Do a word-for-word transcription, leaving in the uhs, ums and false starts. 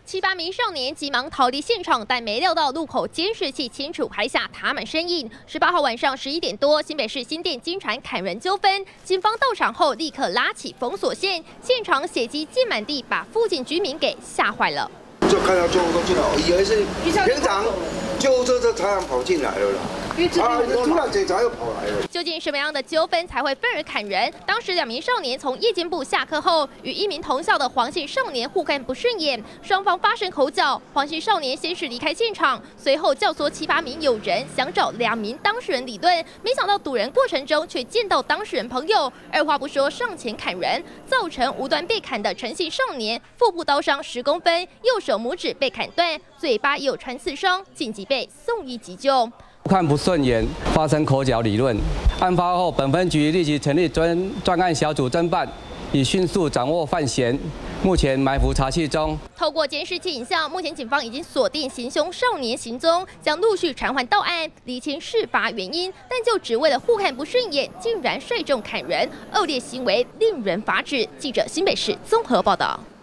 七八名少年急忙逃离现场，但没料到路口监视器清楚拍下他们身影。十八号晚上十一点多，新北市新店经传砍人纠纷，警方到场后立刻拉起封锁线，现场血迹溅满地，把附近居民给吓坏了。 就看到救护车进来，以为是平常救护车这常常跑进来了啦。 啊！突然检查又跑来了。究竟什么样的纠纷才会愤而砍人？当时两名少年从夜间部下课后，与一名同校的黄姓少年互看不顺眼，双方发生口角。黄姓少年先是离开现场，随后教唆七八名友人想找两名当事人理论，没想到堵人过程中却见到当事人朋友，二话不说上前砍人，造成无端被砍的陈姓少年腹部刀伤十公分，右手拇指被砍断，嘴巴也有穿刺伤，紧急被送医急救。 看不顺眼，发生口角理论。案发后，本分局立即成立专专案小组侦办，以迅速掌握犯嫌。目前埋伏查缉中。 透过监视器影像，目前警方已经锁定行凶少年行踪，将陆续传唤到案，厘清事发原因。但就只为了互看不顺眼，竟然率众砍人，恶劣行为令人发指。记者新北市综合报道。